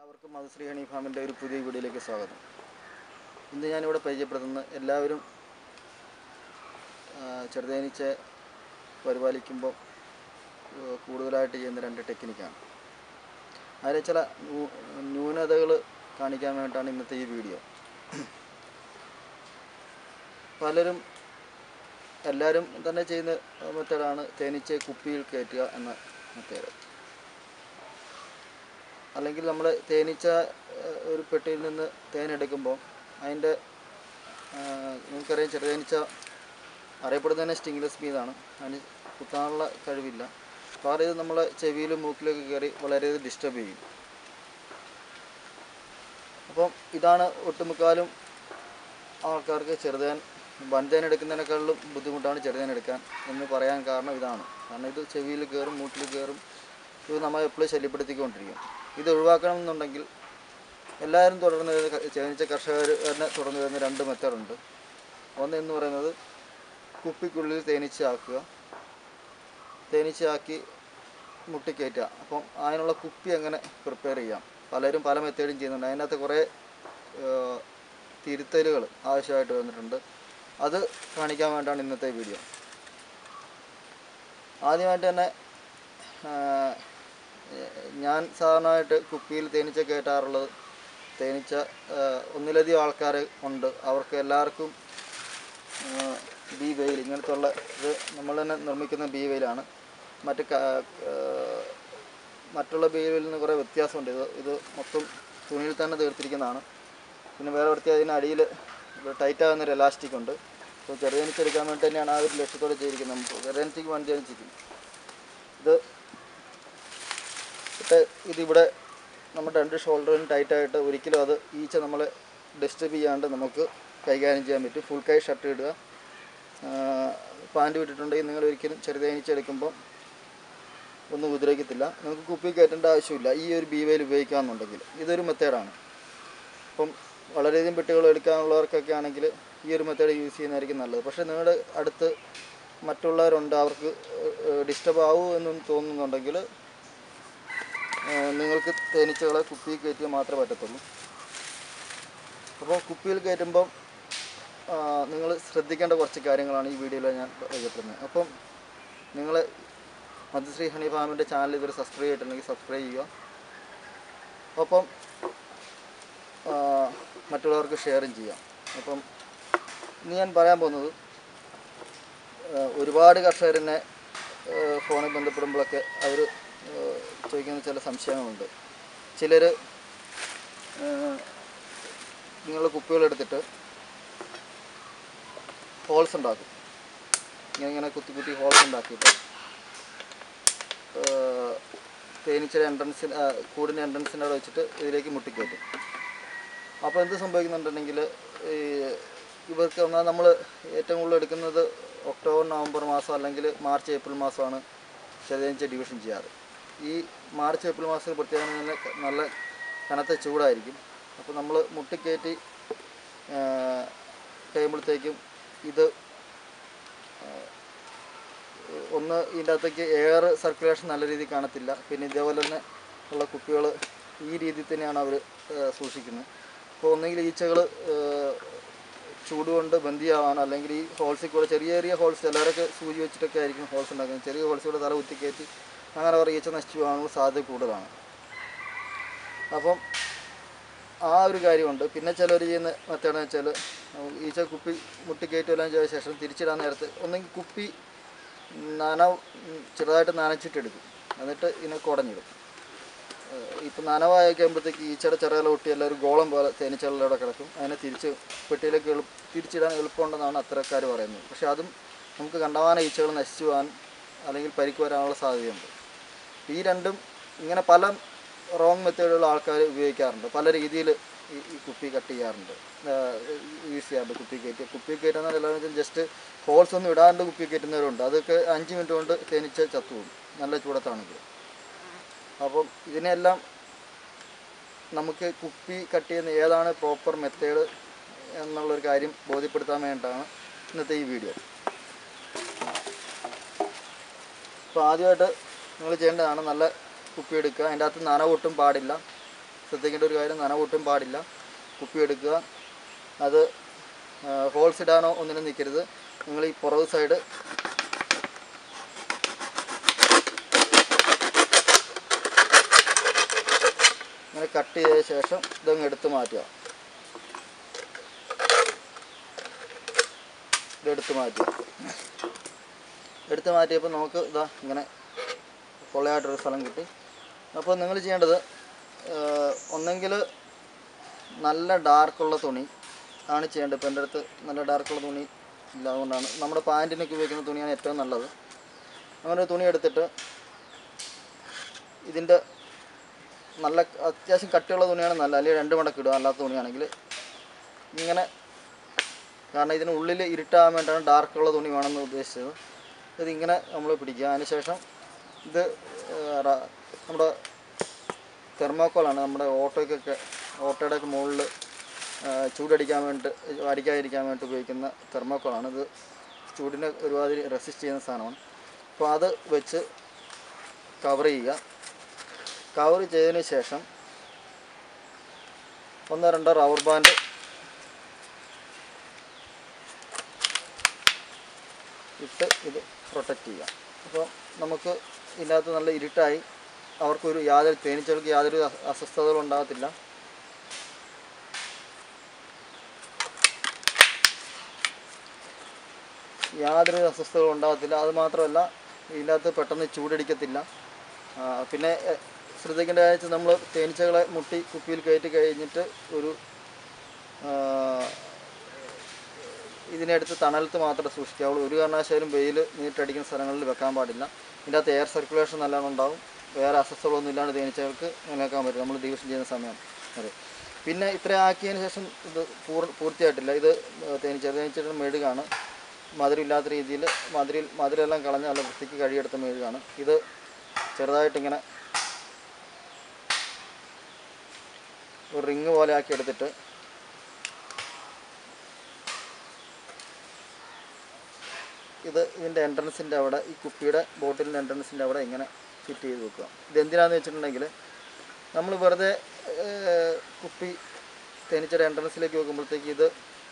എല്ലാവർക്കും മധുശ്രീ ഹണി ഫാമിൻ്റെ ഒരു പുതിയ വീഡിയോയിലേക്ക് സ്വാഗതം. ഇന്ന് ഞാനിവിടെ പരിചയപ്പെടുത്തുന്നത് എല്ലാവരും ചെറുതേനീച്ച പരിപാലിക്കുമ്പോൾ കൂടുതലായിട്ട് ചെയ്യുന്ന രണ്ട് ടെക്നിക്കാണ്. അതിലെ ചില ന്യൂനതകൾ കാണിക്കാൻ വേണ്ടിയിട്ടാണ് ഇന്നത്തെ ഈ വീഡിയോ. എല്ലാവരും തന്നെ ചെയ്യുന്ന മെത്തേഡാണ് തേനീച്ചയെ കുപ്പിയിൽ കയറ്റുക എന്ന മെത്തേഡ്. അല്ലെങ്കിൽ നമ്മൾ തേനീച്ച ഒരു പെട്ടിയിൽ നിന്ന് തേനെടുക്കുമ്പോൾ അതിൻ്റെ നിങ്ങൾക്കറിയാം, ചെറുതേനീച്ച അറിയപ്പെടുന്നത് തന്നെ സ്റ്റിങ്ലെസ് ബീന്നാണ്. അതിന് കുത്താനുള്ള കഴിവില്ല. അപ്പോൾ ഇത് നമ്മളെ ചെവിയിലും മൂക്കിലൊക്കെ കയറി വളരെയധികം ഡിസ്റ്റർബ് ചെയ്യും. അപ്പം ഇതാണ് ഒട്ടുമുക്കാലും ആൾക്കാർക്ക് വൻതേൻ എടുക്കുന്നതിനേക്കാളും ബുദ്ധിമുട്ടാണ് ചെറുതേൻ എടുക്കാൻ എന്ന് പറയാൻ കാരണം ഇതാണ്. കാരണം ഇത് ചെവിയിൽ കയറും, മൂക്കിൽ കയറും. ഇത് നമ്മളെ എപ്പോഴും ശല്യപ്പെടുത്തിക്കൊണ്ടിരിക്കും. ഇത് ഒഴിവാക്കണമെന്നുണ്ടെങ്കിൽ എല്ലാവരും തേനീച്ച കർഷകർ തന്നെ തുടർന്ന് വരുന്ന രണ്ട് മെത്തേഡുണ്ട്. ഒന്നെന്ന് പറയുന്നത് കുപ്പിക്കുള്ളിൽ തേനീച്ചയാക്കി മുട്ടിക്കയറ്റുക. അപ്പം അതിനുള്ള കുപ്പി എങ്ങനെ പ്രിപ്പയർ ചെയ്യാം, പലരും പല മെത്തേഡും ചെയ്യുന്നുണ്ട്. അതിനകത്ത് കുറേ തിരുത്തലുകൾ ആവശ്യമായിട്ട് വന്നിട്ടുണ്ട്. അത് കാണിക്കാൻ വേണ്ടിയാണ് ഇന്നത്തെ വീഡിയോ. ആദ്യമായിട്ട് തന്നെ ഞാൻ സാധാരണയായിട്ട് കുപ്പിയിൽ തേനീച്ച കയറ്റാറുള്ളത്, തേനീച്ച ഒന്നിലധികം ആൾക്കാർ ഉണ്ട്, അവർക്ക് എല്ലാവർക്കും ബീ വെയിൽ, ഇങ്ങനത്തെ ഉള്ള ഇത് നമ്മൾ തന്നെ നിർമ്മിക്കുന്ന ബീ വെയിലാണ്. മറ്റുള്ള ബീ വെയിലിൽ നിന്ന് കുറേ വ്യത്യാസമുണ്ട്. ഇത് മൊത്തം തുണിയിൽ തന്നെ തീർത്തിരിക്കുന്നതാണ്. പിന്നെ വേറെ വൃത്തിയായി അതിന് അടിയിൽ ടൈറ്റാകുന്നൊരു എലാസ്റ്റിക് ഉണ്ട്. അപ്പോൾ ചെറുതേനീച്ച എടുക്കാൻ വേണ്ടി തന്നെയാണ് ആ ഒരു ലക്ഷ്യത്തോടെ ചെയ്തിരിക്കുന്നത്. നമുക്ക് ചെറുതേനീച്ചയ്ക്ക് വൻതേനീച്ചയ്ക്കും ഇതിവിടെ നമ്മുടെ രണ്ട് ഷോൾഡറിന് ടൈറ്റായിട്ട് ഒരിക്കലും അത് ഈച്ച നമ്മളെ ഡിസ്റ്റർബ് ചെയ്യാണ്ട് നമുക്ക് കൈകാര്യം ചെയ്യാൻ പറ്റും. ഫുൾ കൈ ഷർട്ട് ഇടുക. പാൻറ്റ് വിട്ടിട്ടുണ്ടെങ്കിൽ നിങ്ങൾ ഒരിക്കലും ചെറുതേനീച്ച എടുക്കുമ്പോൾ ഒന്നും ഉപദ്രവിക്കത്തില്ല. നമുക്ക് കുപ്പി കയറ്റേണ്ട ആവശ്യമില്ല ഈ ഒരു ബീ വെയിൽ ഉപയോഗിക്കാമെന്നുണ്ടെങ്കിൽ. ഇതൊരു മെത്തേഡാണ്. അപ്പം വളരെയധികം പെട്ടികൾ എടുക്കാനുള്ളവർക്കൊക്കെ ആണെങ്കിൽ ഈ ഒരു മെത്തേഡ് യൂസ് ചെയ്യുന്നതായിരിക്കും നല്ലത്. പക്ഷേ നിങ്ങളുടെ അടുത്ത് മറ്റുള്ളവരുണ്ട്, അവർക്ക് ഡിസ്റ്റർബ് ആവൂ എന്ന് തോന്നുന്നുണ്ടെങ്കിൽ നിങ്ങൾക്ക് തേനീച്ചകളെ കുപ്പിയിൽ കയറ്റിയാൽ മാത്രമേ പറ്റത്തുള്ളൂ. അപ്പോൾ കുപ്പിയിൽ കയറ്റുമ്പം നിങ്ങൾ ശ്രദ്ധിക്കേണ്ട കുറച്ച് കാര്യങ്ങളാണ് ഈ വീഡിയോയിൽ ഞാൻ പരിചയപ്പെടുന്നത്. അപ്പം നിങ്ങൾ മധുശ്രീ ഹണി ഫാമിൻ്റെ ചാനൽ ഇതുവരെ സബ്സ്ക്രൈബ് ചെയ്തിട്ടുണ്ടെങ്കിൽ സബ്സ്ക്രൈബ് ചെയ്യുക. അപ്പം മറ്റുള്ളവർക്ക് ഷെയറും ചെയ്യാം. അപ്പം ഇന്ന് ഞാൻ പറയാൻ പോകുന്നത്, ഒരുപാട് കർഷകരെന്നെ ഫോണിൽ ബന്ധപ്പെടുമ്പോഴൊക്കെ അവർ ചോദിക്കുന്ന ചില സംശയങ്ങളുണ്ട്. ചിലർ നിങ്ങളുടെ കുപ്പികളെടുത്തിട്ട് ഹോൾസ് ഉണ്ടാക്കും. ഇങ്ങനെ കുത്തി ഹോൾസ് ഉണ്ടാക്കിയിട്ട് തേനീച്ചയുടെ കൂടിൻ്റെ എൻട്രൻസിൻ്റെ അവിടെ വെച്ചിട്ട് ഇതിലേക്ക് മുട്ടിക്കയറ്റും. അപ്പോൾ എന്ത് സംഭവിക്കുന്നുണ്ടെങ്കിൽ ഇവർക്ക് നമ്മൾ ഏറ്റവും കൂടുതൽ എടുക്കുന്നത് ഒക്ടോബർ നവംബർ മാസം അല്ലെങ്കിൽ മാർച്ച് ഏപ്രിൽ മാസമാണ് ചെറുതേനീച്ച ഡിവിഷൻ ചെയ്യാറ്. ഈ മാർച്ച് ഏപ്രിൽ മാസത്തിൽ പ്രത്യേകം നല്ല കനത്ത ചൂടായിരിക്കും. അപ്പോൾ നമ്മൾ മുട്ടിക്കയറ്റി കഴിയുമ്പോഴത്തേക്കും ഇത് ഇതിൻ്റെ അകത്തേക്ക് എയർ സർക്കുലേഷൻ നല്ല രീതിയിൽ കാണത്തില്ല. പിന്നെ ഇതേപോലെ തന്നെ ഉള്ള കുപ്പികൾ ഈ രീതിയിൽ തന്നെയാണ് അവർ സൂക്ഷിക്കുന്നത്. അപ്പോൾ ഒന്നെങ്കിൽ ഈച്ചകൾ ചൂട് കൊണ്ട് ബന്ധിയാവാൻ, അല്ലെങ്കിൽ ഈ ഹോൾസിൽ കൂടെ ചെറിയ ഹോൾസ്, ചിലരൊക്കെ സൂചി വെച്ചിട്ടൊക്കെ ആയിരിക്കും ഹോൾസ് ഉണ്ടാക്കുന്നത്. ചെറിയ ഹോൾസിലൂടെ തല കുത്തിക്കയറ്റി അങ്ങനെ അവർ ഈച്ച നശിച്ചു പോകാനുള്ള സാധ്യത കൂടുതലാണ്. അപ്പം ആ ഒരു കാര്യമുണ്ട്. പിന്നെ ചിലർ ചെയ്യുന്ന മെത്തേഡെന്ന് വെച്ചാൽ, ഈച്ച കുപ്പി മുട്ടിക്കയറ്റുമെല്ലാം ചെയ്ത ശേഷം തിരിച്ചിടാൻ നേരത്ത് ഒന്നെങ്കിൽ കുപ്പി ചെറുതായിട്ട് നനച്ചിട്ടെടുക്കും. എന്നിട്ട് ഇതിനെ കുടഞ്ഞിടും. ഇപ്പം നനവായിക്കുമ്പോഴത്തേക്ക് ഈച്ചയുടെ ചിറകല ഒട്ടി എല്ലാവരും ഗോളം പോലെ തേനീച്ചകളുടെ അവിടെ കിടക്കും. അതിനെ പെട്ടിയിലേക്ക് തിരിച്ചിടാൻ എളുപ്പമുണ്ടെന്നാണ് അത്തരക്കാർ പറയുന്നത്. പക്ഷേ അതും നമുക്ക് കണ്ടമാനം ഈച്ചകൾ നശിച്ചു പോകാൻ അല്ലെങ്കിൽ പരിക്ക് വരാനുള്ള സാധ്യതയുണ്ട്. ഈ രണ്ടും ഇങ്ങനെ പല റോങ് മെത്തേഡുകൾ ആൾക്കാർ ഉപയോഗിക്കാറുണ്ട്. പല രീതിയിൽ ഈ കുപ്പി കട്ട് ചെയ്യാറുണ്ട്, യൂസ് ചെയ്യാറുണ്ട്. കുപ്പി കയറ്റുന്ന എല്ലാവരും ജസ്റ്റ് ഹോൾസ് ഒന്നും ഇടാണ്ട് കുപ്പി കയറ്റുന്നവരുണ്ട്. അതൊക്കെ 5 മിനിറ്റ് കൊണ്ട് തേനീച്ച ചത്തുപോകും, നല്ല ചൂടത്താണെങ്കിൽ. അപ്പം ഇതിനെല്ലാം നമുക്ക് കുപ്പി കട്ട് ചെയ്യുന്ന ഏതാണ് പ്രോപ്പർ മെത്തേഡ് എന്നുള്ളൊരു കാര്യം ബോധ്യപ്പെടുത്താൻ വേണ്ടിയിട്ടാണ് ഇന്നത്തെ ഈ വീഡിയോ. അപ്പോൾ ആദ്യമായിട്ട് നിങ്ങൾ ചെയ്യേണ്ടതാണ്, നല്ല കുപ്പി എടുക്കുക. അതിൻ്റെ അകത്ത് നനവൊട്ടും പാടില്ല. ശ്രദ്ധിക്കേണ്ട ഒരു കാര്യം, നനവ് ഒട്ടും പാടില്ല. കുപ്പി എടുക്കുക, അത് ഹോൾസ് ഇടാനോ ഒന്നിനും നിൽക്കരുത്. നിങ്ങൾ ഈ പുറകു സൈഡ് ഇങ്ങനെ കട്ട് ചെയ്ത ശേഷം ഇതങ്ങ് എടുത്ത് മാറ്റുക. ഇതെടുത്ത് മാറ്റിയപ്പോൾ നമുക്ക് ഇതാ ഇങ്ങനെ പൊള്ളയായിട്ടൊരു സ്ഥലം കിട്ടി. അപ്പോൾ നിങ്ങൾ ചെയ്യേണ്ടത്, ഒന്നെങ്കിൽ നല്ല ഡാർക്കുള്ള തുണി ആണ് ചെയ്യേണ്ടത്. ഇപ്പോൾ എൻ്റെ അടുത്ത് നല്ല ഡാർക്കുള്ള തുണി ഇല്ല, അതുകൊണ്ടാണ്. നമ്മുടെ പാൻറ്റിനൊക്കെ ഉപയോഗിക്കുന്ന തുണിയാണ് ഏറ്റവും നല്ലത്. അങ്ങനെ ഒരു തുണി എടുത്തിട്ട്, ഇതിൻ്റെ നല്ല അത്യാവശ്യം കട്ടിയുള്ള തുണിയാണ് നല്ല, അല്ലെങ്കിൽ 2 മടക്ക് ഇടുക. അല്ലാത്ത തുണിയാണെങ്കിൽ ഇങ്ങനെ, കാരണം ഇതിനുള്ളിൽ ഇരുട്ടാകാൻ വേണ്ടിയാണ് ഡാർക്കുള്ള തുണി വേണമെന്ന് ഉദ്ദേശിച്ചത്. ഇതിങ്ങനെ നമ്മൾ പിടിക്കുക. അതിനുശേഷം ഇത് നമ്മുടെ തെർമോക്കോളാണ്, നമ്മുടെ ഓട്ടോയുടെയൊക്കെ മുകളിൽ അടിക്കാതിരിക്കാൻ വേണ്ടി ഉപയോഗിക്കുന്ന തെർമോക്കോളാണ്. ഇത് ചൂടിനെ ഒരുമാതിരി റെസിസ്റ്റ് ചെയ്യുന്ന സാധനമാണ്. അപ്പോൾ അത് വെച്ച് കവർ ചെയ്യുക. കവർ ചെയ്തതിന് ശേഷം 1-2 റബ്ബർ ബാൻഡ് ഇട്ട് ഇത് പ്രൊട്ടക്റ്റ് ചെയ്യുക. അപ്പോൾ നമുക്ക് ഇതിനകത്ത് നല്ല ഇരുട്ടായി, തേനീച്ചകൾക്ക് യാതൊരു അസ്വസ്ഥതകളും ഉണ്ടാകത്തില്ല. അത് മാത്രമല്ല, ഇതിനകത്ത് പെട്ടെന്ന് ചൂടടിക്കത്തില്ല. പിന്നെ ശ്രദ്ധിക്കേണ്ട കാര്യം, നമ്മൾ തേനീച്ചകളെ മുട്ടി കുപ്പിയിൽ കയറ്റി കഴിഞ്ഞിട്ട് ഇതിനെടുത്ത് തണലത്ത് മാത്രമേ സൂക്ഷിക്കാവുള്ളൂ. ഒരു കാരണവശാലും വെയിൽ നേരിട്ടടിക്കുന്ന സ്ഥലങ്ങളിൽ വെക്കാൻ പാടില്ല. ഇതിൻ്റെ അകത്ത് എയർ സർക്കുലേഷൻ നല്ലോണം ഉണ്ടാവും. വേറെ അസ്വസ്ഥതകളൊന്നും ഇല്ലാണ്ട് തേനീച്ചകൾക്ക് നിലനിൽക്കാൻ പറ്റും നമ്മൾ ഡിവിഷൻ ചെയ്യുന്ന സമയം വരെ. പിന്നെ ഇത്രയും ആക്കിയതിന് ശേഷം ഇത് പൂർത്തിയായിട്ടില്ല. ഇത് തേനീച്ചയുടെ മെഴുകാണ്, മധുരമില്ലാത്ത രീതിയിൽ മധുരമെല്ലാം കളഞ്ഞ് നല്ല വൃത്തിക്ക് കഴുകിയെടുത്ത മെഴുകാണ്. ഇത് ചെറുതായിട്ടിങ്ങനെ ഒരു റിങ് പോലെ ആക്കി എടുത്തിട്ട് ഇതിൻ്റെ എൻട്രൻസിൻ്റെ അവിടെ, ഈ കുപ്പിയുടെ ബോട്ടിലിൻ്റെ എൻട്രൻസിൻ്റെ അവിടെ ഇങ്ങനെ ഫിറ്റ് ചെയ്ത് വെക്കുക. ഇതെന്തിനാണെന്ന് വെച്ചിട്ടുണ്ടെങ്കിൽ, നമ്മൾ വെറുതെ കുപ്പി തേനീച്ചയുടെ എൻട്രൻസിലേക്ക് വെക്കുമ്പോഴത്തേക്ക് ഇത്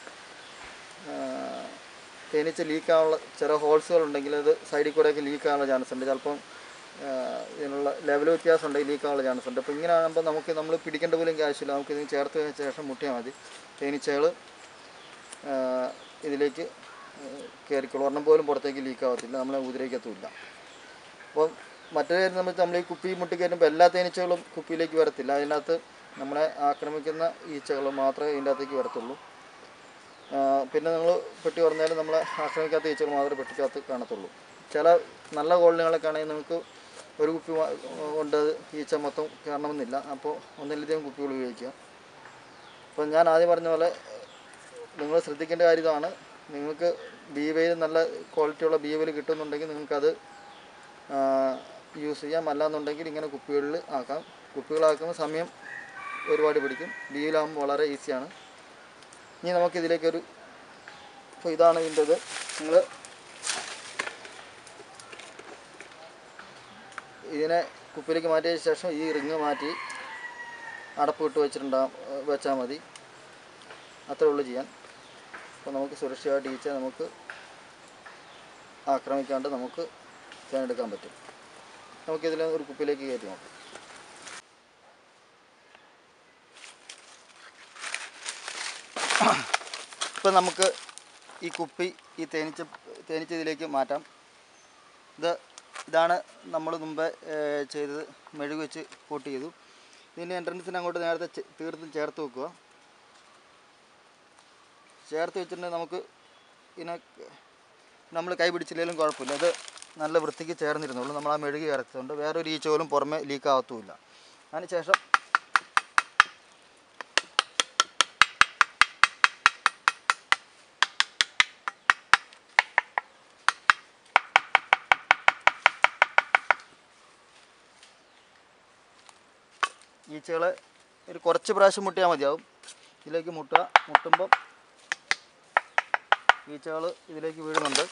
തേനീച്ച ലീക്കാനുള്ള ചില ഹോൾസുകളുണ്ടെങ്കിൽ അത് സൈഡിൽ കൂടെയൊക്കെ ലീക്കാനുള്ള ചാൻസ് ഉണ്ട്. ചിലപ്പം ഇതിനുള്ള ലെവൽ വ്യത്യാസം ഉണ്ടെങ്കിൽ ലീക്കാനുള്ള ചാൻസ് ഉണ്ട്. അപ്പോൾ ഇങ്ങനെ ആകുമ്പോൾ നമ്മൾ പിടിക്കേണ്ട പോലും ആവശ്യമില്ല. നമുക്ക് ഇതിന് ചേർത്ത് വെച്ച ശേഷം മുട്ടിയാൽ മതി. തേനീച്ചകൾ ഇതിലേക്ക് കയറിക്കോളും. ഒരെണ്ണം പോലും പുറത്തേക്ക് ലീക്കാവത്തില്ല, നമ്മളെ ഉപദ്രവിക്കത്തുമില്ല. അപ്പോൾ മറ്റൊരു കാര്യം നമ്മൾ ഈ കുപ്പി മുട്ടിക്കയറ്റുമ്പോൾ എല്ലാ തേനീച്ചകളും കുപ്പിയിലേക്ക് വരത്തില്ല. അതിനകത്ത് നമ്മളെ ആക്രമിക്കുന്ന ഈച്ചകൾ മാത്രമേ ഇതിൻ്റെ അകത്തേക്ക് വരത്തുള്ളൂ. പിന്നെ നമ്മൾ പെട്ടി പറഞ്ഞാലും നമ്മളെ ആക്രമിക്കാത്ത ഈച്ചകൾ മാത്രമേ പെട്ടിക്കകത്ത് കാണത്തുള്ളൂ. ചില നല്ല കോളനികളൊക്കെ ആണെങ്കിൽ നിങ്ങൾക്ക് ഒരു കുപ്പി കൊണ്ട് ഈച്ച മൊത്തം കയറണമെന്നില്ല. അപ്പോൾ ഒന്നിലധികം കുപ്പികൾ ഉപയോഗിക്കുക. അപ്പോൾ ഞാൻ ആദ്യം പറഞ്ഞ പോലെ നിങ്ങൾ ശ്രദ്ധിക്കേണ്ട കാര്യം ഇതാണ്. നിങ്ങൾക്ക് ബീവെയിൽ നല്ല ക്വാളിറ്റിയുള്ള ബീവെയിൽ കിട്ടുന്നുണ്ടെങ്കിൽ നിങ്ങൾക്കത് യൂസ് ചെയ്യാം. അല്ലാന്നുണ്ടെങ്കിൽ ഇങ്ങനെ കുപ്പികളിൽ ആക്കാം. കുപ്പികളാക്കുമ്പോൾ സമയം ഒരുപാട് പിടിക്കും. ബീവിലാകുമ്പോൾ വളരെ ഈസിയാണ്. ഇനി നമുക്കിതിലേക്കൊരു, ഇപ്പോൾ ഇതാണ് ഇതിൻ്റെത്. നിങ്ങൾ ഇതിനെ കുപ്പിയിലേക്ക് മാറ്റിയ ശേഷം ഈ റിങ് മാറ്റി അടപ്പ് ഇട്ട് വെച്ചാൽ മതി. അത്രേ ഉള്ളൂ ചെയ്യാൻ. അപ്പോൾ നമുക്ക് സുരക്ഷിതമായിട്ട് ഈച്ച നമുക്ക് ആക്രമിക്കാണ്ട് നമുക്ക് തേനെടുക്കാൻ പറ്റും. നമുക്കിതിൽ ഒരു കുപ്പിയിലേക്ക് കയറ്റി നോക്കാം. ഇപ്പം നമുക്ക് ഈ കുപ്പി ഈ തേനീച്ച ഇതിലേക്ക് മാറ്റാം. ഇതാണ് നമ്മൾ മുമ്പേ ചെയ്തത്. മെഴുക് വെച്ച് കോട്ട് ചെയ്തു. ഇതിൻ്റെ എൻട്രൻസിന് അങ്ങോട്ട് നേരത്തെ തീർത്തും ചേർത്ത് വെക്കുക. ചേർത്ത് വെച്ചിട്ടുണ്ടെങ്കിൽ നമുക്ക് ഇതിനെ നമ്മൾ കൈ പിടിച്ചില്ലെങ്കിലും കുഴപ്പമില്ല. അത് നല്ല വൃത്തിക്ക് ചേർന്നിരുന്നുള്ളൂ. നമ്മൾ ആ മെഴുകി ചേർത്തുകൊണ്ട് വേറൊരു ഈച്ച പോലും പുറമെ ലീക്കാകത്തുമില്ല. അതിനുശേഷം ഈച്ചകളെ ഒരു കുറച്ച് പ്രാവശ്യം മുട്ടിയാൽ മതിയാവും. ഇതിലേക്ക് മുട്ടുമ്പം ഈച്ചകൾ ഇതിലേക്ക് വീഴുന്നുണ്ട്.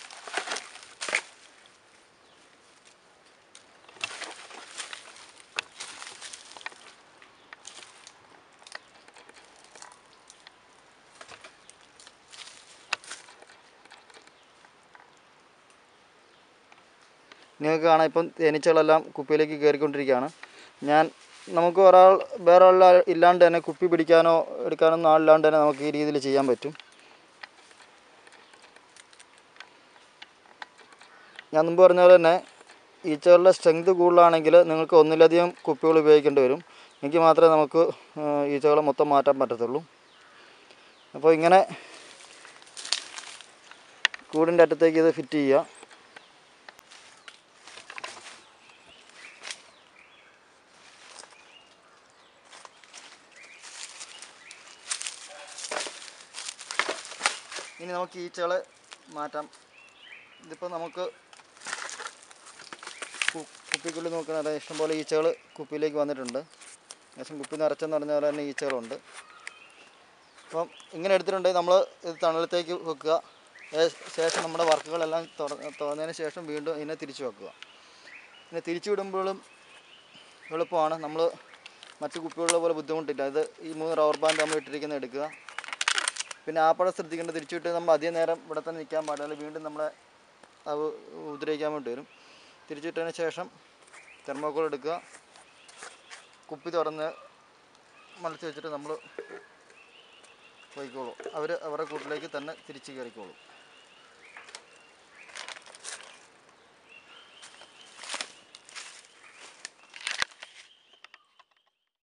നിങ്ങൾക്ക് കാണാം ഇപ്പം തേനീച്ചകളെല്ലാം കുപ്പിയിലേക്ക് കയറിക്കൊണ്ടിരിക്കുകയാണ്. നമുക്ക് വേറെ ഒരാൾ ഇല്ലാണ്ട് തന്നെ കുപ്പി പിടിക്കാനോ എടുക്കാനോ ഒന്നും ആളില്ലാണ്ട് തന്നെ നമുക്ക് ഈ രീതിയിൽ ചെയ്യാൻ പറ്റും. ഞാൻ മുമ്പ് പറഞ്ഞ പോലെ തന്നെ ഈച്ചകളുടെ സ്ട്രെങ്ത് കൂടുതലാണെങ്കിൽ നിങ്ങൾക്ക് ഒന്നിലധികം കുപ്പികൾ ഉപയോഗിക്കേണ്ടി വരും. എങ്കിൽ മാത്രമേ നമുക്ക് ഈച്ചകളെ മൊത്തം മാറ്റാൻ പറ്റത്തുള്ളൂ. അപ്പോൾ ഇങ്ങനെ കൂടിൻ്റെ അറ്റത്തേക്ക് ഇത് ഫിറ്റ് ചെയ്യുക. ഇനി നമുക്ക് ഈച്ചകളെ മാറ്റാം. ഇതിപ്പോൾ നമുക്ക് കുപ്പിക്കുള്ളിൽ നോക്കുന്ന ഇഷ്ടംപോലെ ഈച്ചകൾ കുപ്പിയിലേക്ക് വന്നിട്ടുണ്ട്. ഏകദേശം കുപ്പി നിറച്ചെന്ന് പറഞ്ഞ പോലെ തന്നെ ഈച്ചകളുണ്ട്. അപ്പം ഇങ്ങനെ എടുത്തിട്ടുണ്ടെങ്കിൽ നമ്മൾ ഇത് തണലത്തേക്ക് വെക്കുക. ശേഷം നമ്മുടെ വർക്കുകളെല്ലാം തുറന്നതിന് ശേഷം വീണ്ടും ഇതിനെ തിരിച്ചു വെക്കുക. പിന്നെ തിരിച്ചു വിടുമ്പോഴും എളുപ്പമാണ്. നമ്മൾ മറ്റു കുപ്പികളുടെ പോലെ ബുദ്ധിമുട്ടില്ല. ഈ 3 റബ്ബർ ബാൻഡ് നമ്മൾ ഇട്ടിരിക്കുന്നത് എടുക്കുക. പിന്നെ ആപ്പടെ ശ്രദ്ധിക്കേണ്ടത്, തിരിച്ചു വിട്ട് നമ്മൾ അധികം നേരം ഇവിടെ തന്നെ നിൽക്കാൻ പാടില്ല. വീണ്ടും നമ്മളെ അത് ഉപദ്രവിക്കാൻ വേണ്ടി വരും. തിരിച്ചിട്ടതിന് ശേഷം തെർമോക്കോൾ എടുക്കുക. കുപ്പി തുറന്ന് മലച്ച് വെച്ചിട്ട് നമ്മൾ പോയിക്കോളും. അവരുടെ കൂട്ടിലേക്ക് തന്നെ തിരിച്ച് കയറിക്കോളും.